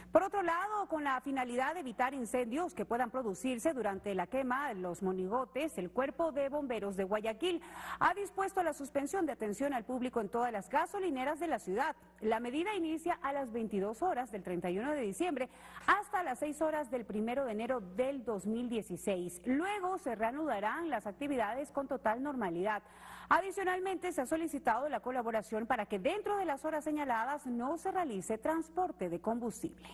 Por otro lado, con la finalidad de evitar incendios que puedan producirse durante la quema de los monigotes, el Cuerpo de Bomberos de Guayaquil ha dispuesto la suspensión de atención al público en todas las gasolineras de la ciudad. La medida inicia a las 22 horas del 31 de diciembre hasta las 6 horas del 1 de enero del 2016. Luego se reanudarán las actividades con total normalidad. Adicionalmente, se ha solicitado la colaboración para que dentro de las horas señaladas no se realice transporte de combustible.